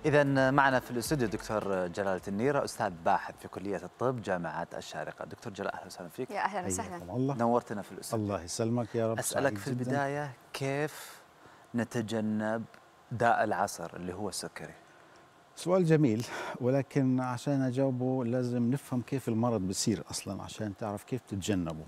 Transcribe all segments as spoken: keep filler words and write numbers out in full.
إذا معنا في الاستوديو دكتور جلالة النيرة، أستاذ باحث في كلية الطب جامعة الشارقة. دكتور جلال، أهلا وسهلا فيك. يا أهلا وسهلا. الله نورتنا في الاستوديو. الله يسلمك يا رب. أسألك في البداية، كيف نتجنب داء العصر اللي هو السكري؟ سؤال جميل، ولكن عشان أجاوبه لازم نفهم كيف المرض بصير أصلا عشان تعرف كيف تتجنبه.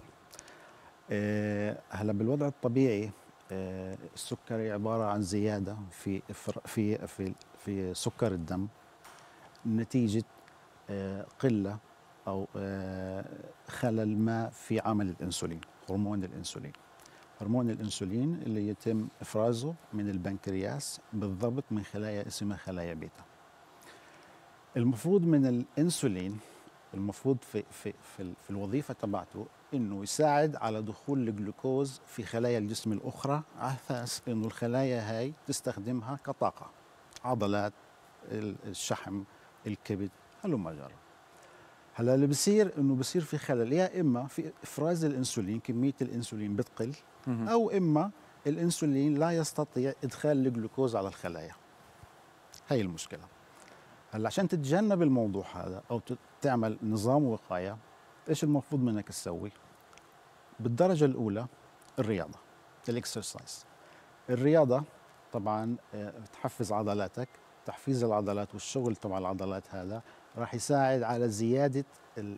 أه هلا بالوضع الطبيعي أه السكري عبارة عن زيادة في في في في سكر الدم نتيجة أه قلة أو أه خلل ما في عمل الأنسولين، هرمون الأنسولين. هرمون الأنسولين اللي يتم إفرازه من البنكرياس بالضبط من خلايا اسمها خلايا بيتا. المفروض من الأنسولين المفروض في في في, في الوظيفة تبعته إنه يساعد على دخول الجلوكوز في خلايا الجسم الأخرى على أساس إنه الخلايا هاي تستخدمها كطاقة، عضلات، الشحم، الكبد، هلما جرى. هلا اللي بصير إنه بصير في خلل، يا إما في إفراز الأنسولين، كمية الأنسولين بتقل، أو إما الأنسولين لا يستطيع إدخال الجلوكوز على الخلايا. هاي المشكلة. هلا عشان تتجنب الموضوع هذا أو تعمل نظام وقاية، إيش المفروض منك تسوي؟ بالدرجة الأولى الرياضة، الإكسرسايز. الرياضة طبعا تحفز عضلاتك، تحفيز العضلات والشغل تبع العضلات هذا راح يساعد على زيادة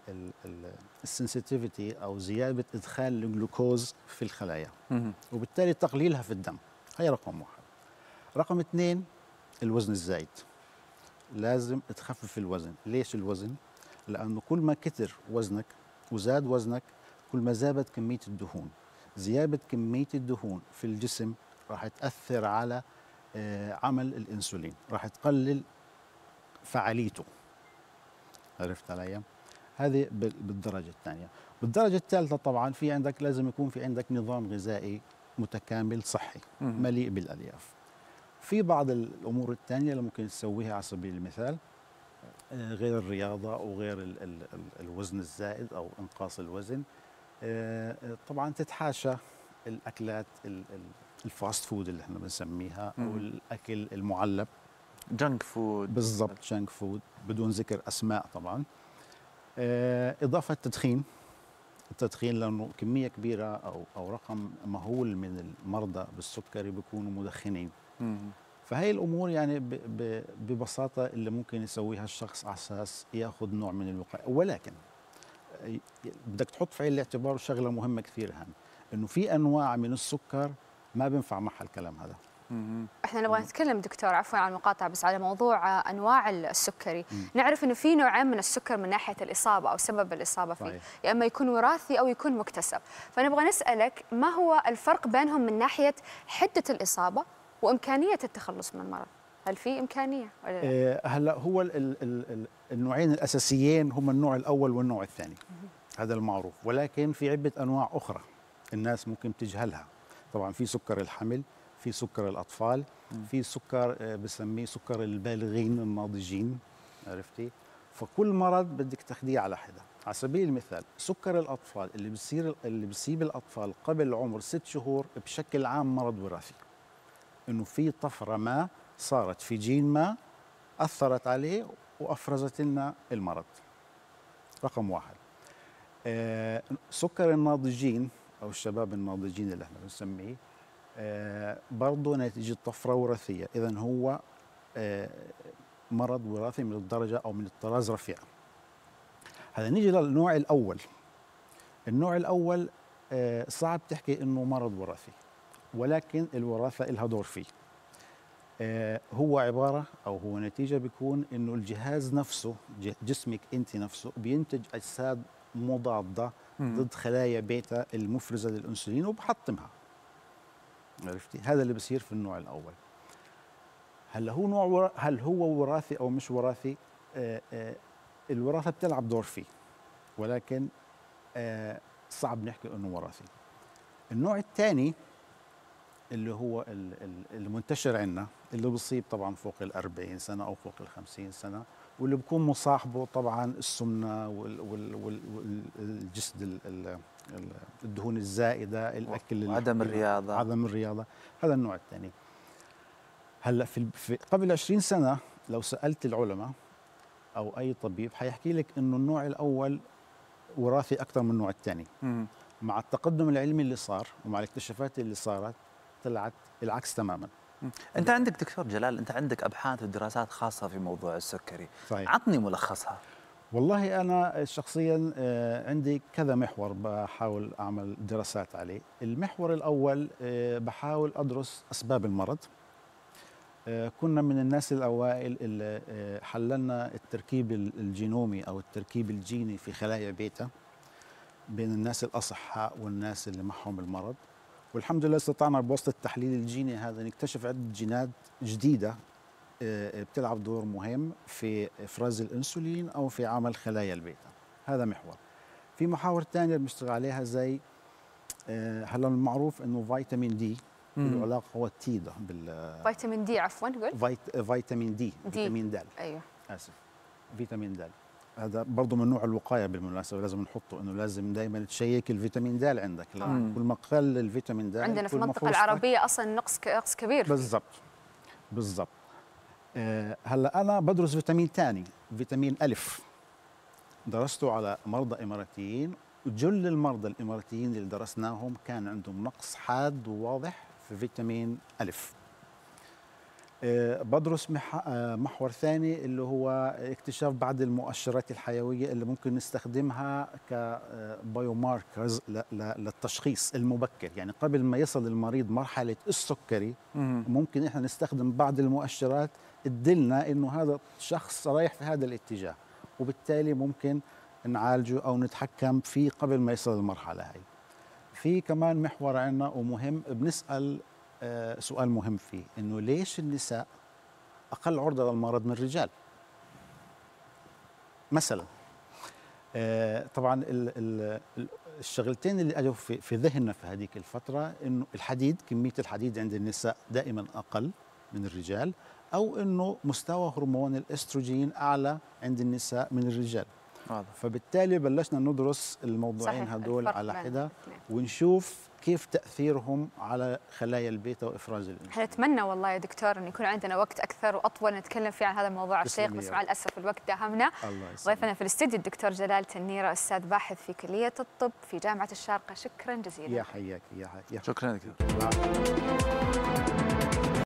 السنسيتيفيتي أو زيادة إدخال الجلوكوز في الخلايا، وبالتالي تقليلها في الدم. هي رقم واحد. رقم اثنين الوزن الزايد. لازم تخفف الوزن. ليش الوزن؟ لأنه كل ما كتر وزنك وزاد وزنك كل ما زادت كمية الدهون. زيادة كمية الدهون في الجسم راح تأثر على عمل الأنسولين، راح تقلل فعاليته. عرفت علي؟ هذه بالدرجة الثانية. بالدرجة الثالثة طبعا في عندك لازم يكون في عندك نظام غذائي متكامل صحي مليء بالألياف. في بعض الأمور الثانية اللي ممكن تسويها على سبيل المثال غير الرياضة أو غير ال ال ال الوزن الزائد أو إنقاص الوزن. طبعا تتحاشى الأكلات الفاست فود اللي احنا بنسميها أو الأكل المعلب، جنك فود. بالضبط، جنك فود بدون ذكر أسماء طبعا. إضافة التدخين. التدخين لأنه كمية كبيرة أو أو رقم مهول من المرضى بالسكري بيكونوا مدخنين. فهي الامور يعني ببساطه اللي ممكن يسويها الشخص على اساس ياخذ نوع من الوقايه، ولكن بدك تحط في عين الاعتبار شغله مهمه كثير هان، انه في انواع من السكر ما بينفع معها الكلام هذا. احنا نبغى نتكلم دكتور عفوا على المقاطعه بس على موضوع انواع السكري. مم. نعرف انه في نوعين من السكر من ناحيه الاصابه او سبب الاصابه فيه، صحيح. يا اما يكون وراثي او يكون مكتسب، فنبغى نسالك ما هو الفرق بينهم من ناحيه حده الاصابه وامكانيه التخلص من المرض؟ هل في امكانيه ولا لا؟ إيه هلا هو ال ال ال النوعين الاساسيين هم النوع الاول والنوع الثاني. مم. هذا المعروف، ولكن في عده انواع اخرى الناس ممكن تجهلها. طبعا في سكر الحمل، في سكر الأطفال، في سكر بسميه سكر البالغين الناضجين. عرفتي؟ فكل مرض بدك تاخذيه على حده. على سبيل المثال سكر الأطفال اللي بصير اللي بيصيب الأطفال قبل عمر ست شهور بشكل عام مرض وراثي. إنه في طفرة ما صارت في جين ما أثرت عليه وأفرزت لنا المرض. رقم واحد. آه سكر الناضجين أو الشباب الناضجين اللي احنا بنسميه آه برضه نتيجة طفرة وراثية، إذن هو آه مرض وراثي من الدرجة أو من الطراز رفيع. هذا نيجي للنوع الأول. النوع الأول آه صعب تحكي إنه مرض وراثي، ولكن الوراثة إلها دور فيه. آه هو عبارة أو هو نتيجة بيكون إنه الجهاز نفسه، جسمك أنت نفسه بينتج أجساد مضادة ضد خلايا بيتا المفرزة للأنسولين وبحطمها. عرفتي؟ هذا اللي بصير في النوع الأول. هل هو نوع ورا... هل هو وراثي أو مش وراثي؟ آه آه الوراثة بتلعب دور فيه، ولكن آه صعب نحكي إنه وراثي. النوع الثاني اللي هو المنتشر عندنا اللي بصيب طبعا فوق الأربعين سنة أو فوق الخمسين سنة، واللي بكون مصاحبه طبعا السمنة والجسد الدهون الزائدة، الأكل، عدم الرياضة عدم الرياضة. هذا النوع الثاني. هلا في, في قبل عشرين سنة لو سالت العلماء او اي طبيب حيحكي لك انه النوع الاول وراثي اكثر من النوع الثاني. مع التقدم العلمي اللي صار ومع الاكتشافات اللي صارت طلعت العكس تماما. انت عندك دكتور جلال، انت عندك ابحاث ودراسات خاصه في موضوع السكري. صحيح. عطني ملخصها. والله انا شخصيا عندي كذا محور بحاول اعمل دراسات عليه. المحور الاول بحاول ادرس اسباب المرض. كنا من الناس الاوائل اللي حللنا التركيب الجينومي او التركيب الجيني في خلايا بيتا بين الناس الاصحاء والناس اللي معهم المرض، والحمد لله استطعنا بواسطه التحليل الجيني هذا نكتشف عده جينات جديده بتلعب دور مهم في افراز الانسولين او في عمل خلايا البيتا. هذا محور. في محاور ثانيه بنشتغل عليها زي هلا المعروف انه فيتامين دي له علاقه، هو التي ده بال فيتامين دي عفوا قول فيت... فيتامين دي, دي فيتامين د. ايوه اسف فيتامين د هذا برضه من نوع الوقايه بالمناسبه، لازم نحطه انه لازم دائما تشيك الفيتامين د عندك. لأ كل ما قل الفيتامين د عندنا في المنطقه العربيه اصلا نقص نقص كبير. بالضبط بالضبط. أه هلا انا بدرس فيتامين ثاني، فيتامين الف، درسته على مرضى اماراتيين، وجل المرضى الاماراتيين اللي درسناهم كان عندهم نقص حاد وواضح في فيتامين الف. أه بدرس محور ثاني اللي هو اكتشاف بعض المؤشرات الحيويه اللي ممكن نستخدمها كبايو ماركرز للتشخيص المبكر، يعني قبل ما يصل المريض مرحله السكري ممكن احنا نستخدم بعض المؤشرات تدلنا انه هذا الشخص رايح في هذا الاتجاه، وبالتالي ممكن نعالجه او نتحكم فيه قبل ما يصل المرحله هاي. في كمان محور عندنا ومهم، بنسال آه سؤال مهم فيه، انه ليش النساء اقل عرضه للمرض من الرجال؟ مثلا آه طبعا ال ال الشغلتين اللي اجوا في, في ذهننا في هذيك الفتره انه الحديد، كميه الحديد عند النساء دائما اقل من الرجال، او انه مستوى هرمون الاستروجين اعلى عند النساء من الرجال. واضح. فبالتالي بلشنا ندرس الموضوعين هدول على حده ونشوف كيف تاثيرهم على خلايا البيتا وافراز الانسولين. احنا نتمنى والله يا دكتور ان يكون عندنا وقت اكثر واطول نتكلم فيه عن هذا الموضوع الشيق، بس مع الاسف الوقت داهمنا. ضيفنا في الاستديو الدكتور جلال تنيره، استاذ باحث في كليه الطب في جامعه الشارقه. شكرا جزيلا. يا حياك يا حياك. شكرا دكتور.